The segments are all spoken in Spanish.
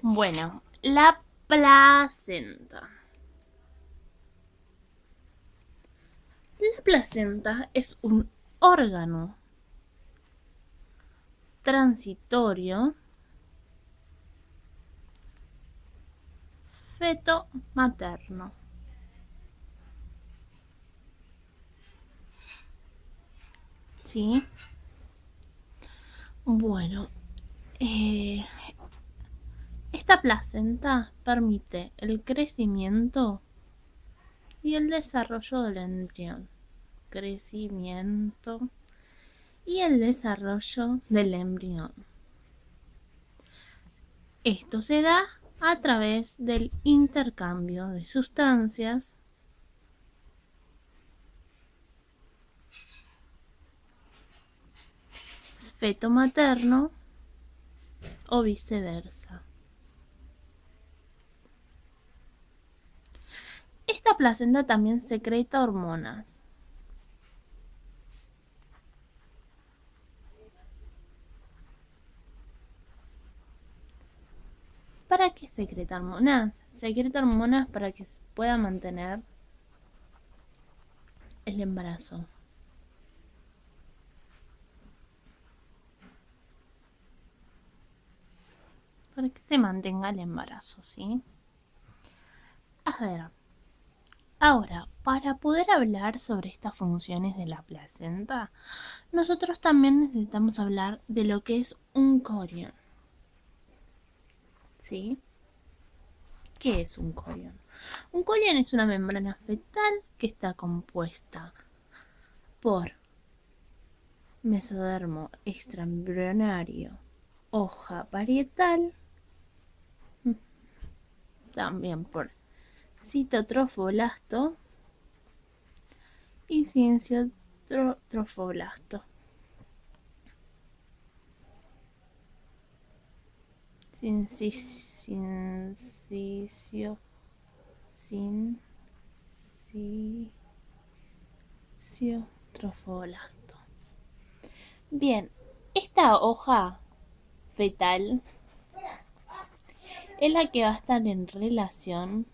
Bueno, la placenta. La placenta es un órgano transitorio feto materno. ¿Sí? Bueno, eh, esta placenta permite el crecimiento y el desarrollo del embrión. Crecimiento y el desarrollo del embrión. Esto se da a través del intercambio de sustancias feto materno o viceversa. Esta placenta también secreta hormonas. ¿Para qué secreta hormonas? Secreta hormonas para que se pueda mantener el embarazo. Para que se mantenga el embarazo, ¿sí? A ver, ahora, para poder hablar sobre estas funciones de la placenta, nosotros también necesitamos hablar de lo que es un corión. ¿Sí? ¿Qué es un corión? Un corión es una membrana fetal que está compuesta por mesodermo extraembrionario, hoja parietal, también por citotrofoblasto y cinciotrofoblasto. Cinciotrofoblasto. Bien, esta hoja fetal es la que va a estar en relación,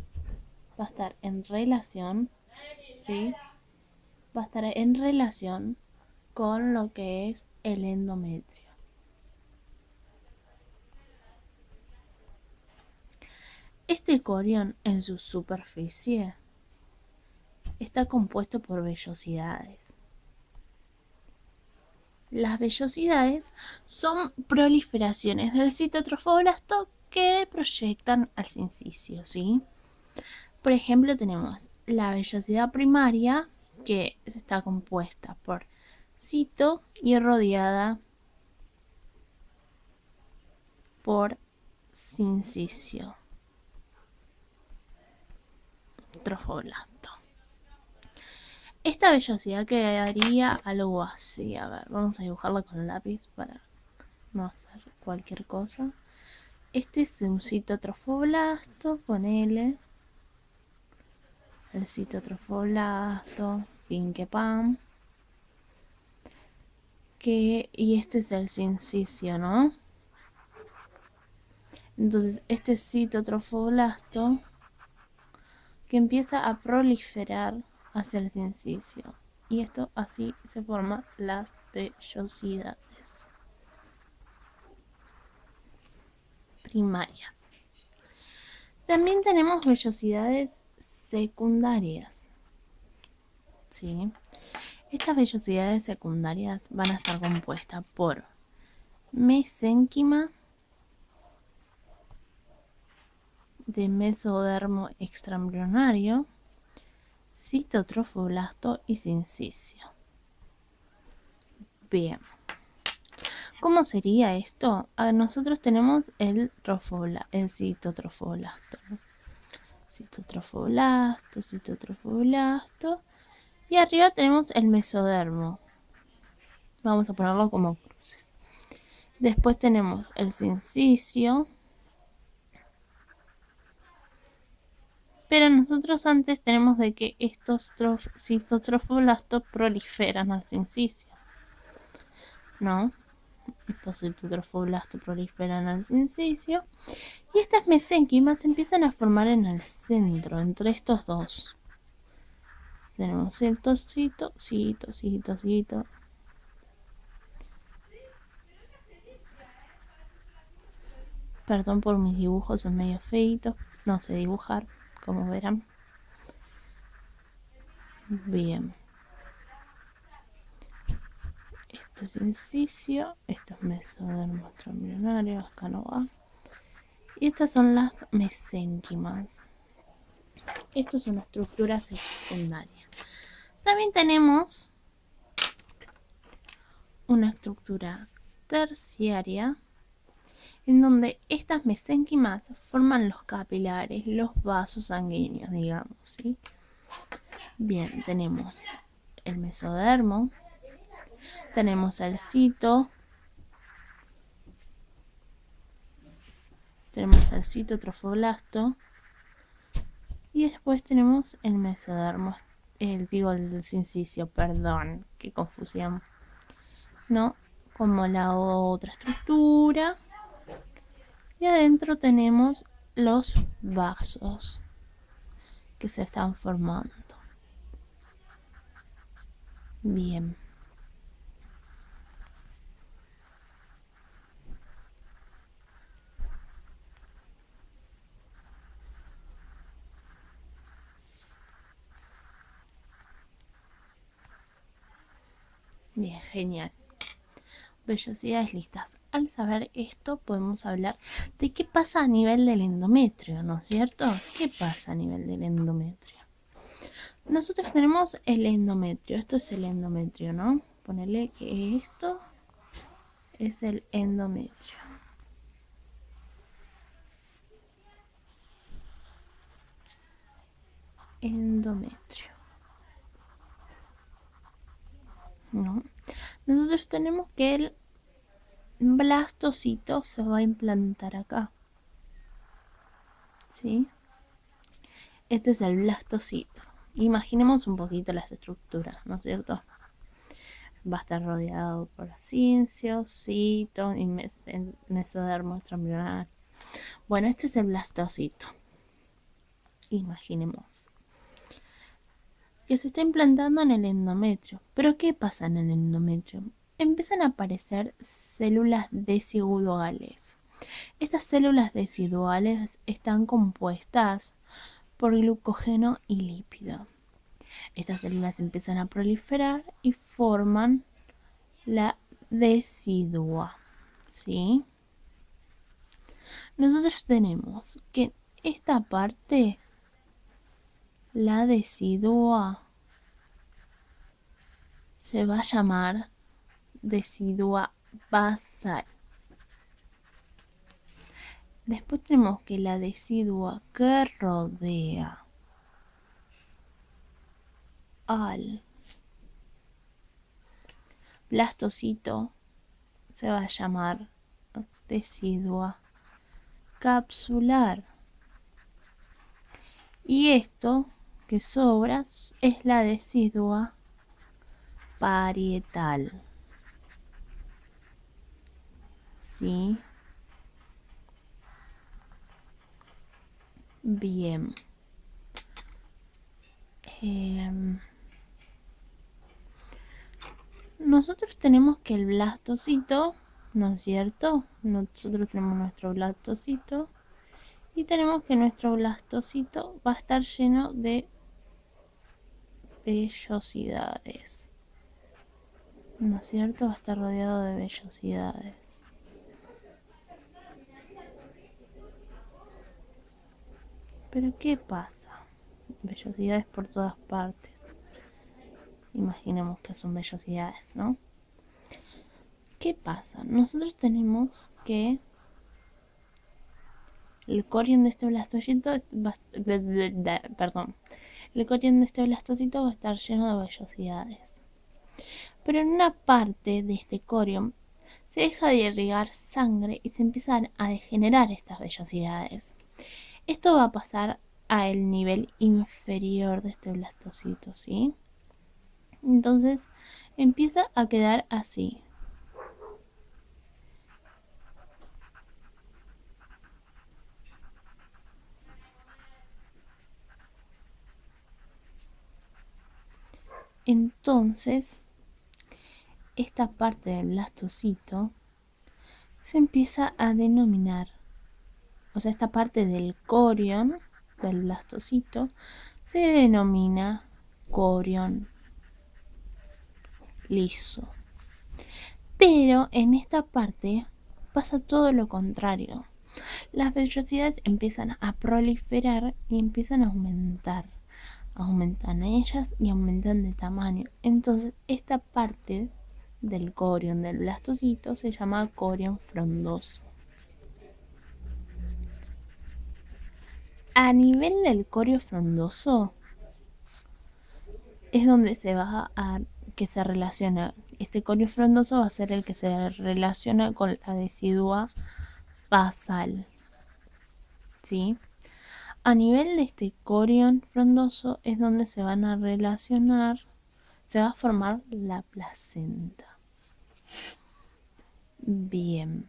¿sí? Va a estar en relación con lo que es el endometrio. Este corión en su superficie está compuesto por vellosidades. Las vellosidades son proliferaciones del citotrofoblasto que proyectan al sincicio, ¿sí? Por ejemplo, tenemos la vellosidad primaria, que está compuesta por cito y rodeada por sincicio trofoblasto. Esta vellosidad quedaría algo así. A ver, vamos a dibujarla con lápiz para no hacer cualquier cosa. Este es un citotrofoblasto, ponele. El citotrofoblasto, pinquepam. Y este es el sincicio, ¿no? Entonces, este citotrofoblasto que empieza a proliferar hacia el sincicio. Y esto así se forman las vellosidades primarias. También tenemos vellosidades secundarias. ¿Sí? Estas vellosidades secundarias van a estar compuestas por mesénquima de mesodermo extraembrionario, citotrofoblasto y sincicio. Bien. ¿Cómo sería esto? Nosotros tenemos el citotrofoblasto. Citotrofoblasto. Y arriba tenemos el mesodermo. Vamos a ponerlo como cruces. Después tenemos el sincicio. Pero nosotros antes tenemos de que estos citotrofoblastos proliferan al sincicio, ¿no? Estos citotrofoblastos proliferan al sincicio. Y estas mesénquimas se empiezan a formar en el centro, entre estos dos. Tenemos cito. Perdón por mis dibujos, son medio feitos. No sé dibujar, como verán. Bien. Esto es inciso, esto es mesodermo extraembrionario, acá no va. Y estas son las mesénquimas. Esto es una estructura secundaria. También tenemos una estructura terciaria, en donde estas mesénquimas forman los capilares, los vasos sanguíneos, digamos, ¿sí? Bien, tenemos el mesodermo, tenemos el cito, tenemos el citotrofoblasto y después tenemos el mesodermo, el sincicio, perdón, qué confusión, ¿no? Como la otra estructura. Y adentro tenemos los vasos que se están formando. Bien. Bien, genial. Vellosidades listas. Al saber esto podemos hablar de qué pasa a nivel del endometrio, ¿no es cierto? ¿Qué pasa a nivel del endometrio? Nosotros tenemos el endometrio. Esto es el endometrio, ¿no? Ponerle que esto es el endometrio. Endometrio. ¿No? Nosotros tenemos que el blastocito se va a implantar acá. ¿Sí? Este es el blastocito. Imaginemos un poquito las estructuras, ¿no es cierto? Va a estar rodeado por sincios, cito y mesodermo extraembrionario. Bueno, este es el blastocito. Imaginemos que se está implantando en el endometrio. ¿Pero qué pasa en el endometrio? Empiezan a aparecer células desiduales. Estas células desiduales están compuestas por glucógeno y lípido. Estas células empiezan a proliferar y forman la decidua, ¿sí? Nosotros tenemos que esta parte, la decidua, se va a llamar decidua basal. Después tenemos que la decidua que rodea al blastocito se va a llamar decidua capsular. Y esto que sobra es la decidua parietal. ¿Sí? Bien. Nosotros tenemos que el blastocito, ¿no es cierto? Nosotros tenemos nuestro blastocito y tenemos que nuestro blastocito va a estar lleno de vellosidades, ¿no es cierto? Va a estar rodeado de vellosidades. Pero ¿qué pasa? Vellosidades por todas partes. Imaginemos que son vellosidades, ¿no? ¿Qué pasa? Nosotros tenemos que el corion de este blastocito el corion de este blastocito va a estar lleno de vellosidades. Pero en una parte de este corion se deja de irrigar sangre y se empiezan a degenerar estas vellosidades. Esto va a pasar al nivel inferior de este blastocito, ¿sí? Entonces empieza a quedar así. Entonces, esta parte del blastocito se empieza a denominar, o sea, esta parte del corion, del blastocito, se denomina corion liso. Pero en esta parte pasa todo lo contrario. Las vellosidades empiezan a proliferar y empiezan a aumentar. Aumentan ellas y aumentan de tamaño. Entonces esta parte del corion, del blastocito, se llama corion frondoso. A nivel del corio frondoso es donde se va a que se relaciona. Este corio frondoso va a ser el que se relaciona con la decidua basal. ¿Sí? A nivel de este corion frondoso es donde se van a relacionar, se va a formar la placenta. Bien.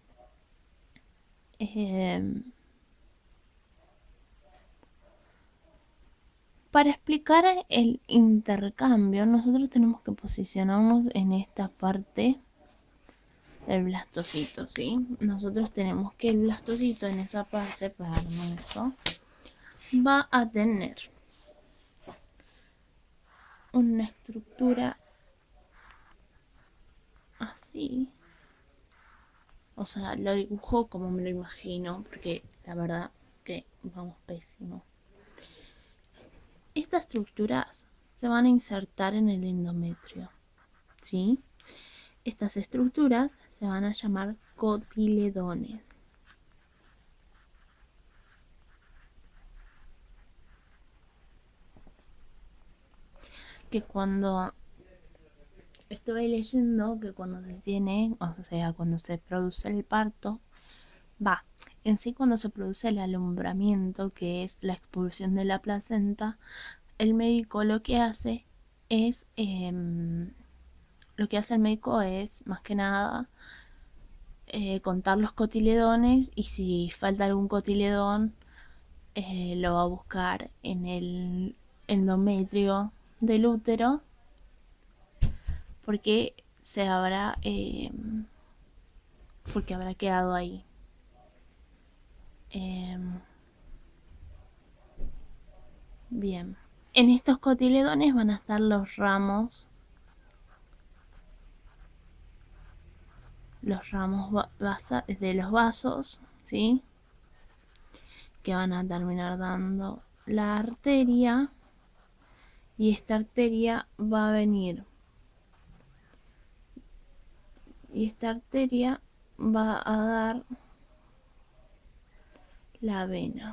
Para explicar el intercambio, nosotros tenemos que posicionarnos en esta parte del blastocito, ¿sí? Nosotros tenemos que el blastocito en esa parte, para darnos eso, va a tener una estructura así. O sea, lo dibujo como me lo imagino, porque la verdad que vamos pésimo. Estas estructuras se van a insertar en el endometrio, ¿sí? Estas estructuras se van a llamar cotiledones. Que cuando estuve leyendo que cuando se tiene, o sea, cuando se produce el parto, en sí cuando se produce el alumbramiento, que es la expulsión de la placenta, el médico lo que hace es, más que nada contar los cotiledones, y si falta algún cotiledón lo va a buscar en el endometrio del útero, porque porque habrá quedado ahí. Bien, en estos cotiledones van a estar los ramos de los vasos, ¿sí? Que van a terminar dando la arteria, y esta arteria va a venir, y esta arteria va a dar la vena.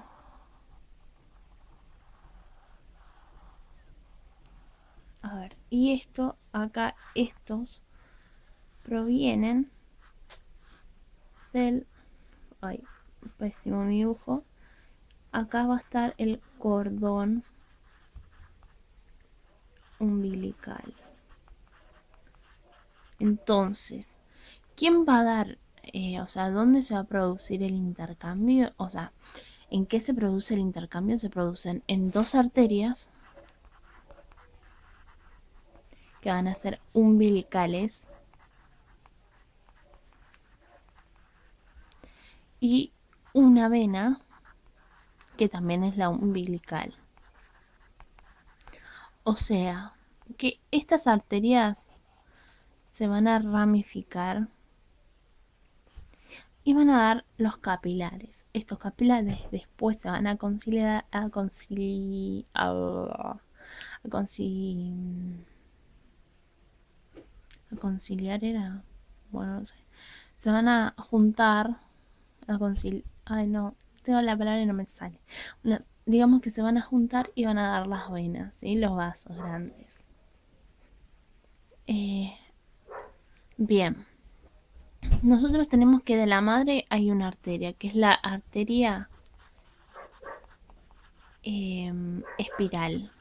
A ver, y esto acá, estos provienen del, ay, pésimo mi dibujo. Acá va a estar el cordón umbilical. Entonces, ¿quién va a dar, o sea, dónde se va a producir el intercambio? O sea, ¿en qué se produce el intercambio? Se producen en dos arterias que van a ser umbilicales y una vena que también es la umbilical. O sea, que estas arterias se van a ramificar y van a dar los capilares. Estos capilares después se van a conciliar, era, bueno, no sé, se van a juntar, ay no, tengo la palabra y no me sale. Bueno, digamos que se van a juntar y van a dar las venas, ¿sí? Los vasos grandes. Bien, nosotros tenemos que de la madre hay una arteria, que es la arteria espiral.